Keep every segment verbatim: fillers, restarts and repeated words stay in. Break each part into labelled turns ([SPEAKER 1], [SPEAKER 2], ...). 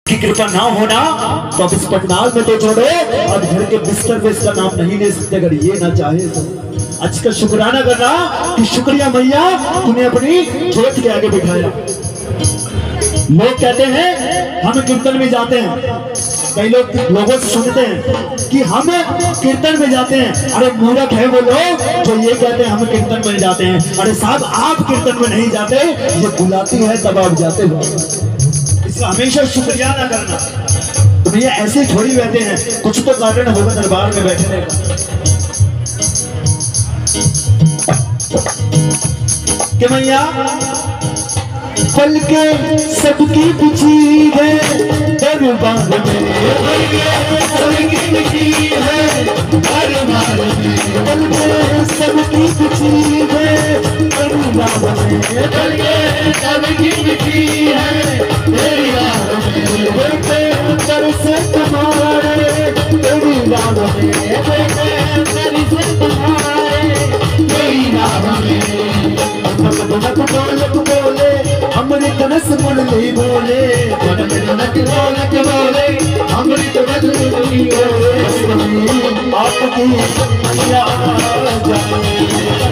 [SPEAKER 1] की कृपा ना होना तो अब इस पंडाल में तो छोड़ो और घर के बिस्तर पे इसका नाम नहीं ले सकते अगर ये ना चाहे तो। आज का शुक्राना करना कि शुक्रिया मैया तूने अपनी जोत के आगे बिठाया। लोग कहते हैं हम कीर्तन में जाते हैं, कई लोग लोगों से सुनते हैं कि हम कीर्तन में जाते हैं। अरे मूर्ख है वो लोग जो ये कहते हैं हम कीर्तन में जाते हैं। अरे साहब आप कीर्तन में नहीं जाते, ये बुलाती है तब आप जाते हो। इसका हमेशा शुक्रिया ना करना। तो भैया ऐसे ही थोड़ी बैठे हैं, कुछ तो कारण होगा दरबार में बैठने का कि भैया फल के सबकी पूछी है दरबार में, सबकी पूछी है दरबार में, फल के सबकी पूछी है दरबार में, फल के सबकी पूछी है दरबार में, बेटे कर से तुम्हारे दरबार में, बेटे कर से तुम्हारे दरबार में, नक बोलक बोले अमृत रस मुरली बोले, नक बोलक बोले अमृत रस मुरली बोले, आपकी मैया जाए,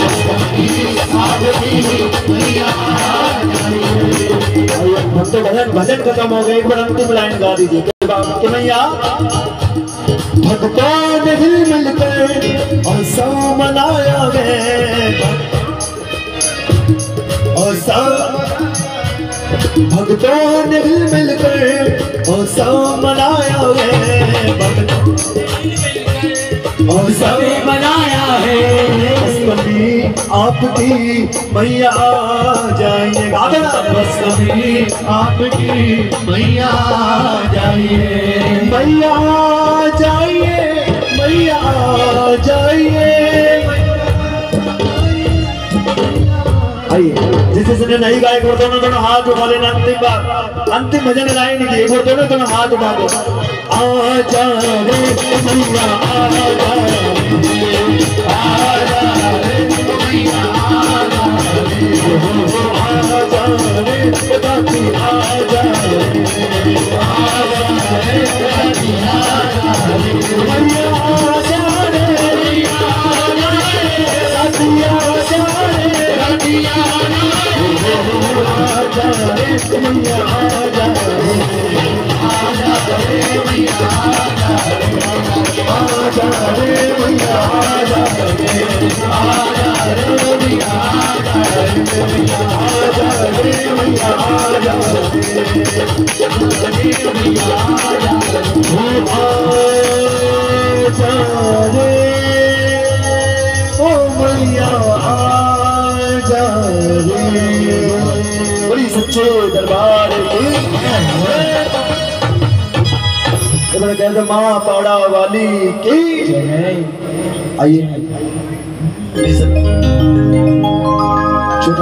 [SPEAKER 1] आपकी मैया जाए। भक्तों भजन भजन खत्म हो गया, एक बार अंतिम लाइन गा दीजिए कि मैया भक्तों ने हिल मिलकर और सौ मनाया है, और सब भक्तों ने हिल मिलकर और सब मनाया है, और सब मनाया है, कभी आपकी मैया जाइए, बस कभी आपकी मैया जाइए, मैया जाइए, मैया जाइए। जिस जिसने नहीं गाए वो दोनों दोनों हाथ उठा लेना। अंतिम बार अंतिम भजन गाए नहीं वो दोनों दोनों हाथ उठा दो। आजा रे मैया आजा रे, आजा रे मैया आजा रे, दाती आजा रे, आजा रे दाती आजा रे, मैया आजा रे, आजा रे दाती आजा रे, दाती आजा रे मैया आजा रे, आजा रे मैया आजा रे, आजा रे मैया आजा रे, आजा रे मैया आजा रे, आजा रे मैया आजा रे, मैया आजा रे, ओ मैया आजा रे। बड़ी सच्चे दरबार की कहते माँ पाड़ा वाली की आइए छोटा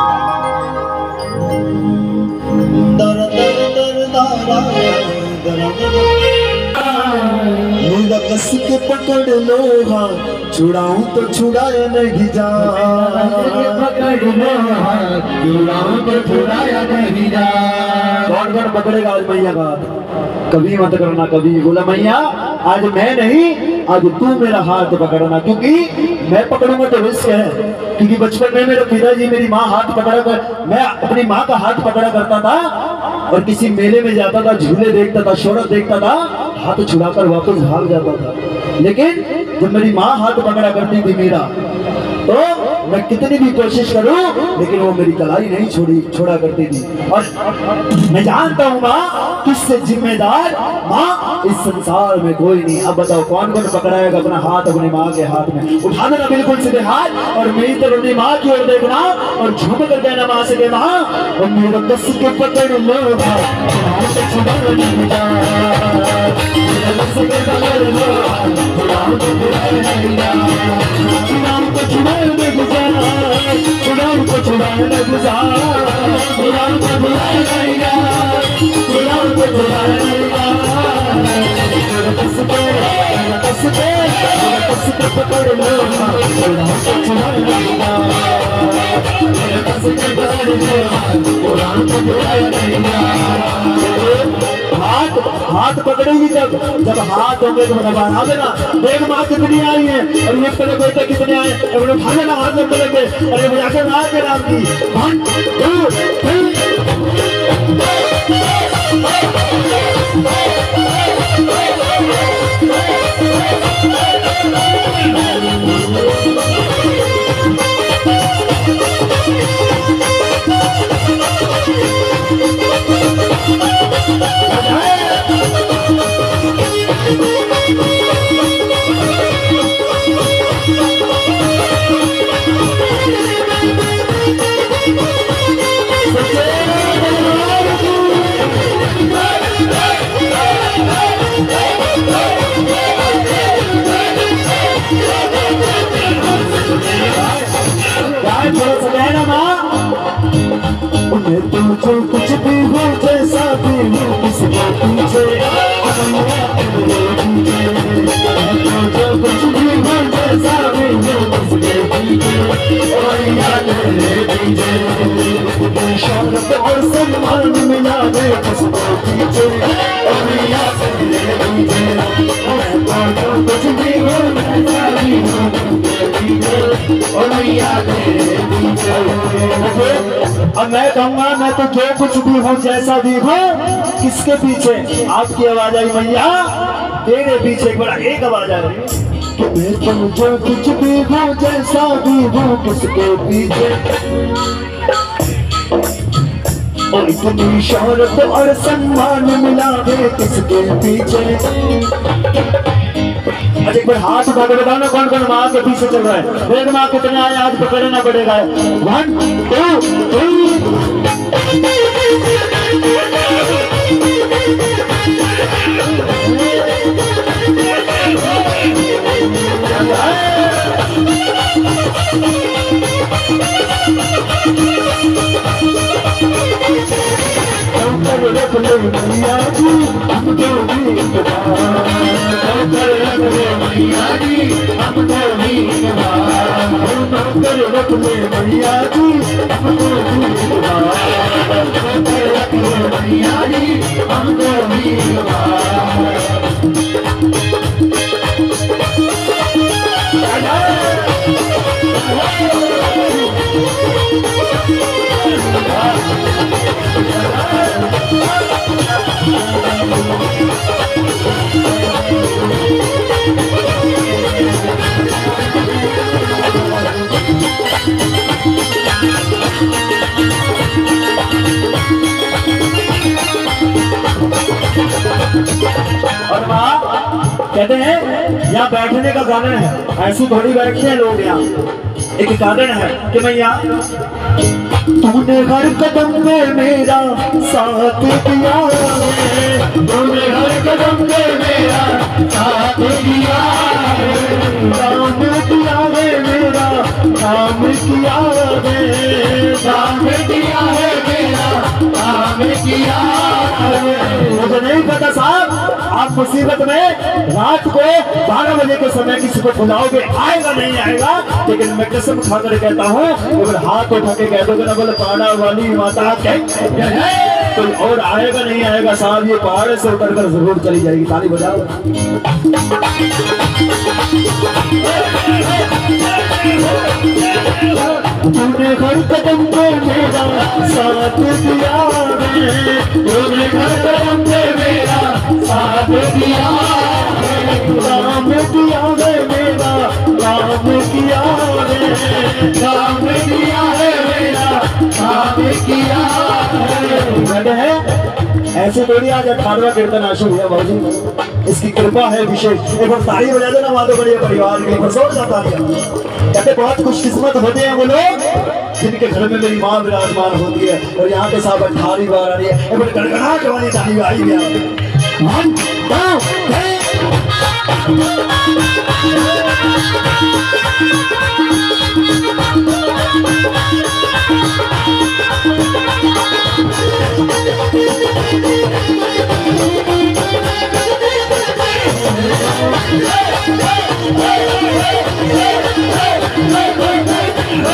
[SPEAKER 1] कस के पकड़ लो हाँ, छुड़ाऊं तो छुड़ाया नहीं जा, पकड़ लो हाँ, छुड़ाऊं तो छुड़ाया नहीं जा। कौन कौन पकड़ेगा आज मैया का? कभी मत करना कभी। बोला मैया आज मैं नहीं, आज तू मेरा हाथ पकड़ना, क्योंकि मैं पकड़ूंगा तो रिस्क है। क्योंकि बचपन में मेरे पिताजी मेरी माँ हाथ पकड़ा कर, मैं अपनी माँ का हाथ पकड़ा करता था और किसी मेले में जाता था, झूले देखता था, शोहरत देखता था, हाथ छुड़ाकर वापस भाग जाता था। लेकिन जब मेरी माँ हाथ पकड़ा करती थी मेरा, तो मैं कितनी भी कोशिश करूं लेकिन वो मेरी कलाई नहीं छोड़ी छोड़ा करती थी। और मैं जानता हूँ माँ किससे जिम्मेदार माँ इस संसार में कोई नहीं। अब बताओ कौन कौन पकड़ाएगा अपना हाथ अपनी माँ के हाथ में? उठा देना बिल्कुल सीधे हाथ और मेरी तरफ अपनी माँ की ओर देखना और झुक कर कहना माँ से के माँ और मेरा कस के पकड़ लो, गुलाम को छुड़ाए न गुजार, गुलाम को बुलाए नहीं, गुलाम को बुलाए नहीं, कस पे कस पे कस पे पकड़ लो, गुलाम को छुड़ाए नहीं, कस पे पकड़ लो, गुलाम को बुलाए नहीं। हाथ हाथ पकड़ेगी जब जब हाथ होंगे तो भगवान आ देना। देख माँ कितनी आई है और ये तेरे बेटे कितने आए, अरे भागे ना हाथ में पड़ेंगे, अरे बजाकर ना के नाम की वन टू थ्री। तुझे कुछ भी हो जैसा भी हो किसको पीछे तुझे कुछ भी हो जैसा भी हो किसको शौहरत और सम्मान मिला दे किसको पीछे कुछ भी हो जैसा भी हो। अब मैं कहूँगा मैं तो जो कुछ भी हूँ जैसा भी हूँ किसके पीछे आपकी आवाज आई मैया, तेरे पीछे एक बड़ा एक आवाज आ रही कि मैं तो जो कुछ भी हूँ जैसा भी हूँ किसके पीछे, और इतनी शौहरत और सम्मान मिला दे किसके पीछे। अच्छा एक बार हाथ उठा के बताओ ना कौन कौन माँ के पीछे चल रहा है। देख माँ कितने आए आज पकड़ना पड़ेगा। One two three. मैया जी हमको भी मैया जी हमको भी रख ले मैया जी हमको भी मैया जी हमको भी और माँ कहते हैं यहाँ बैठने का कारण है, ऐसी थोड़ी बैठते हैं लोग यहाँ, एक कारण है कि मैया तूने हर कदम पे मेरा साथ दिया है, तूने हर कदम पे मेरा साथ दिया है, काम किया है मेरा काम किया है, काम किया है मेरा काम किया है। मुझे नहीं पता साहब आप मुसीबत में रात को बारह बजे के समय किसी को बुलाओगे, आएगा नहीं आएगा, लेकिन मैं कसम खाकर कहता हूँ अगर हाथ उठा के कह दोगे ना बोले पाड़ा वाली माता कोई और आएगा नहीं आएगा साहब, ये पहाड़ से उतर कर जरूर चली जाएगी। ताली बजाओ। तूने हर कदम पे मेरा साथ दिया है, तूने हर कदम पे मेरा साथ दिया है, काम किया है मेरा काम किया है, काम किया है मेरा काम किया है। ऐसे थोड़ी आज अठारहवां कीर्तन आशु हुआ बाबू, इसकी कृपा है विशेष। एक बार ताली बजा देना माधो बड़े परिवार के बसोर जाता है। कहते बहुत खुशकिस्मत होते हैं वो लोग जिनके घर में मेरी माँ विराजमान होती है, और यहाँ पे साहब अठारहवीं बार आ रही है। एक बार गड़गड़ाहट वाली ताली आई गया।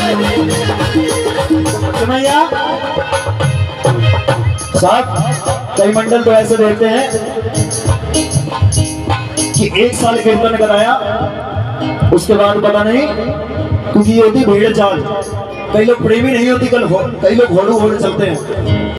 [SPEAKER 1] साहब कई मंडल तो ऐसे देते हैं कि एक साल कीर्तन कराया, उसके बाद पता नहीं, क्योंकि ये होती भेड़ चाल, कई लोग प्रेमी नहीं होती, कल कई लोग घोड़ू घोड़े चलते हैं।